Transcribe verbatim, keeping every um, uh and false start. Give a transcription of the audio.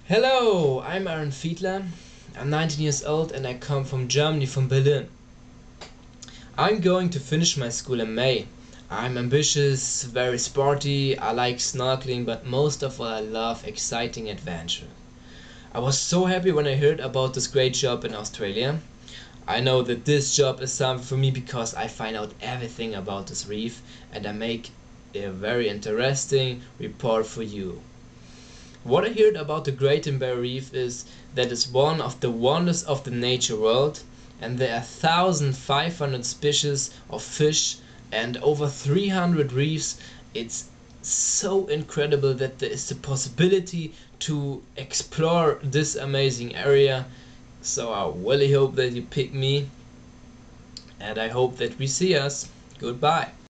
Hello, I'm Aaron Fiedler. I'm nineteen years old and I come from Germany, from Berlin. I'm going to finish my school in May. I'm ambitious, very sporty, I like snorkeling, but most of all I love exciting adventure. I was so happy when I heard about this great job in Australia. I know that this job is something for me because I find out everything about this reef and I make a very interesting report for you. What I heard about the Great Barrier Reef is that it's one of the wonders of the nature world, and there are one thousand five hundred species of fish and over three hundred reefs. It's so incredible that there is the possibility to explore this amazing area. So I really hope that you pick me, and I hope that we see us. Goodbye.